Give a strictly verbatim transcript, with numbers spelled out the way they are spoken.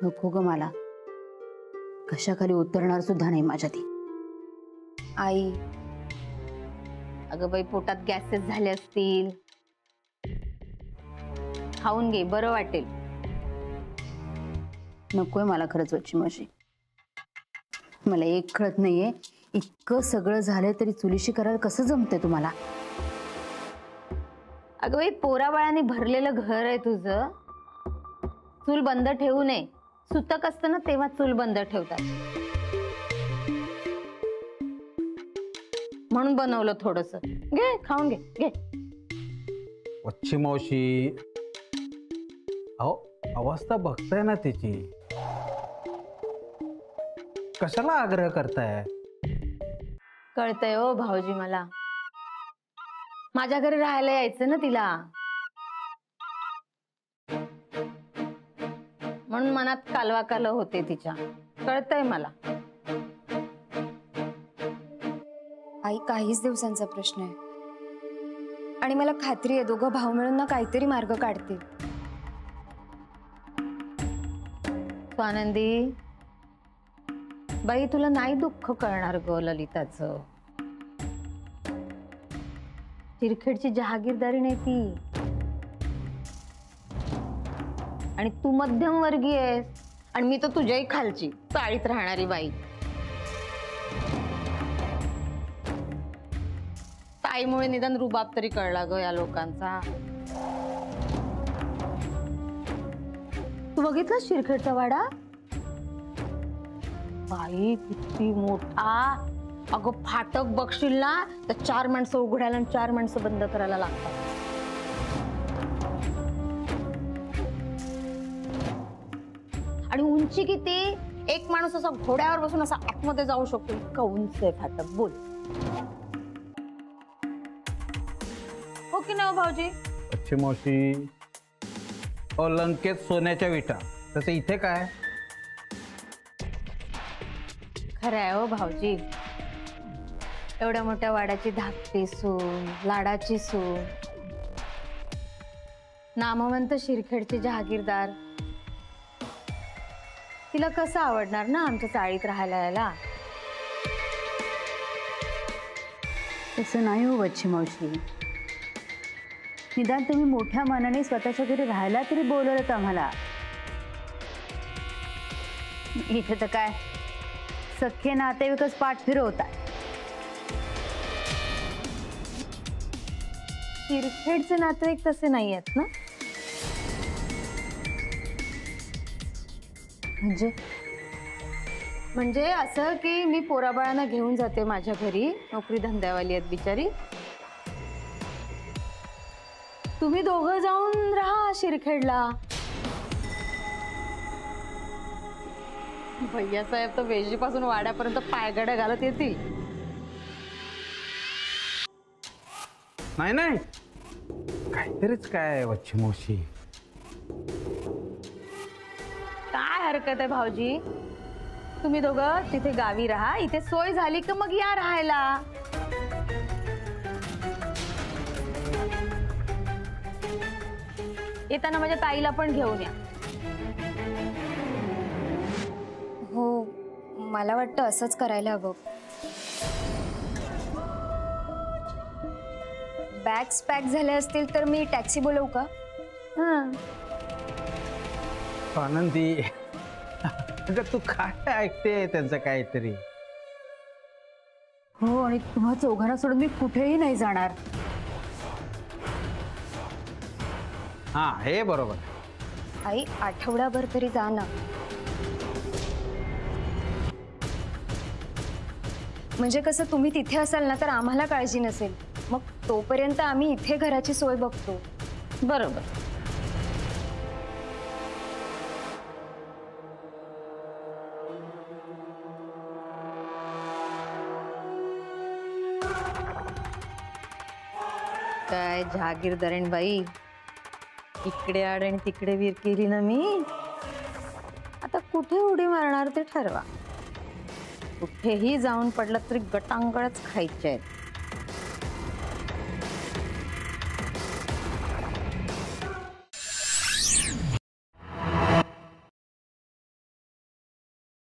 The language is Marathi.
नको ग मला, कशाखाली उतरणार सुद्धा नाही माझ्या ती. आई अगं बाई, पोटात गॅसेस झाले असतील, खाऊन घे, बरं वाटेल. नकोय मला खरंच वच्ची मावशी. मला एक कळत नाहीये, इतकं सगळं झालं तरी चुलीशी करायला कसं जमतंय तुम्हाला? अगं बाई, पोराबाळाने भरलेलं घर आहे तुझं, चूल बंद ठेवू नये. सुतक असतं ना तेव्हा चूल बंद ठेवतात, म्हणून बनवलं थोडस. घे, खाऊन घे, घे. वच्ची मावशी, अहो अवस्था बघताय ना तिची, कशाला आग्रह करताय? कळतंय ओ भाऊजी मला, माझ्या घरी राहायला यायचं ना तिला, म्हणून मनात कालवा काल होते तिच्या. कळतंय मला. आई काहीच दिवसांचा प्रश्न आहे आणि मला खात्री आहे दोघं भाऊ मिळून ना काहीतरी मार्ग काढतील. स्वानंदी बाई, तुला नाही दुःख कळणार ग ललिताचं. तिरखेडची जहागीरदारी नाही ती, आणि तू मध्यमवर्गीय आहेस, आणि मी तर तुझ्याही खालची चाळीत राहणारी बाई. ताईमुळे निदान रुबाब तरी कळला ग या लोकांचा. तू बघितलं शिरखेडचा वाडा? बाई किती मोठा. अगं फाटक बघशील ना तर चार माणसं उघडायला आणि चार माणसं बंद करायला लागतात. आणि उंची किती? एक माणूस असा घोड्यावर बसून असा आतमध्ये जाऊ शकतो, इतका उंच आहे फाटक. बोल, हो की नाही भाऊजी? वच्ची मावशी, अ लंकेत सोन्याच्या विटा, तसं इथे काय? खरं आहे हो भाऊजी, एवढ्या मोठ्या वाड्याची धाकटी सून, लाडाची सून, नामवंत शिरखेडचे जहागीरदार, तिला कसं आवडणार ना आमच्या चाळीत राहायला यायला? तसं नाही हो वच्ची मावशी. निदान तुम्ही मोठ्या मनाने स्वतःच्या घरी राहायला तरी बोलवलं आम्हाला. इथे तर काय सख्खे नातेवाईकच पाठ फिरवतात. शिरखेडचे नातेवाईक तसे नाही आहेत ना? म्हणजे म्हणजे असं की मी पोराबाळांना घेऊन जाते माझ्या घरी, नोकरी धंद्यावाली आहेत बिचारी, तुम्ही दोघं जाऊन राहा शिरखेडला. भैया साहेब तर वेशीपासून वाड्यापर्यंत पायगड्या घालत येतील. नाही नाही, काहीतरीच काय वच्ची मावशी. काय हरकत आहे भाऊजी, तुम्ही दोघं तिथे गावी राहा, इथे सोय झाली की मग या राहायला. येताना माझ्या ताईला पण घेऊन या. हो, मला वाटतं असंच करायला हवं. बॅग्स पॅक झाले असतील तर मी टॅक्सी बोलवू का? हां, आनंदी, अगं तू काय ऐकते त्यांचं काहीतरी? हो, आणि तुम्हा चौघांना सोडून मी कुठेही नाही जाणार. हा, हे बरोबर. आई आठवडाभर तरी जा ना, म्हणजे कसं तुम्ही तिथे असाल ना तर आम्हाला काळजी नसेल. मग तोपर्यंत आम्ही इथे घराची सोय बघतो. बरोबर. काय जहागीरदारीण बाई, इकडे आड आणि तिकडे वीर केली ना मी. आता कुठे उडी मारणार ते ठरवा. कुठेही जाऊन पडलं तरी गटांगळच खायचे आहेत.